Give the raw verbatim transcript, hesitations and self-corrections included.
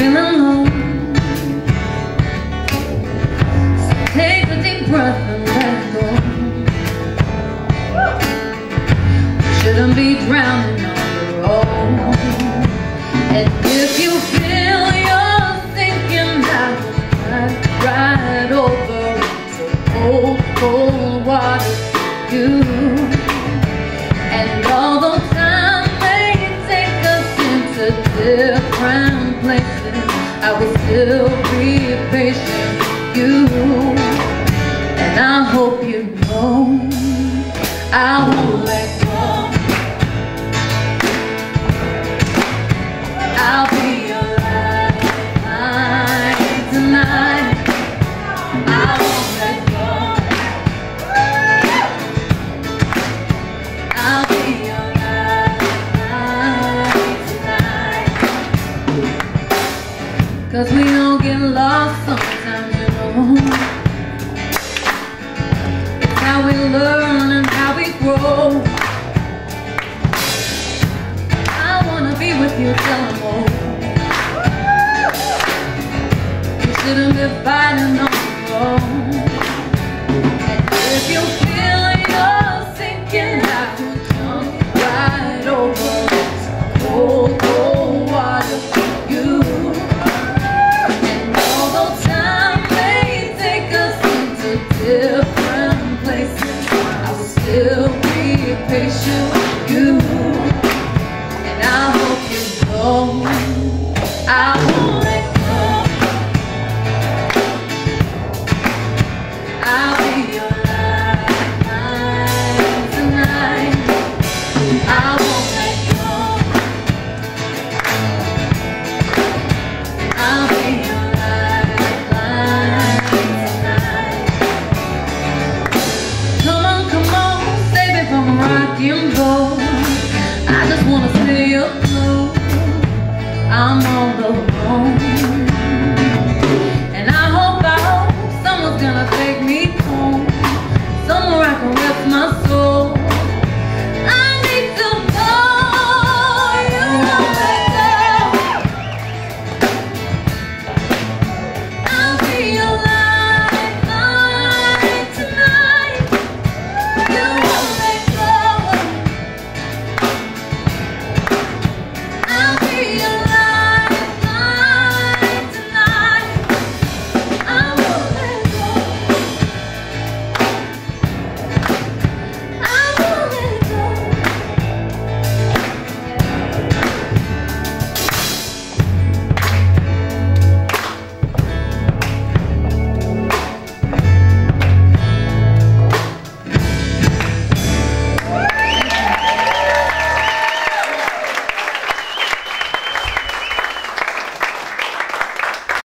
feeling low. So take a deep breath and let it go. You shouldn't be drowning on your own. And if you feel you're thinking that right, right over into cold, cold water, you. And although time may take us into different places, I will still be patient with you. And I hope you know I won't let go. I'll be your lifeline tonight. I won't let go. I'll be your lifeline tonight. 'Cause we all get lost sometimes, you know. It's how we learn and how we grow. I wanna be with you till I'm old. You shouldn't be fighting no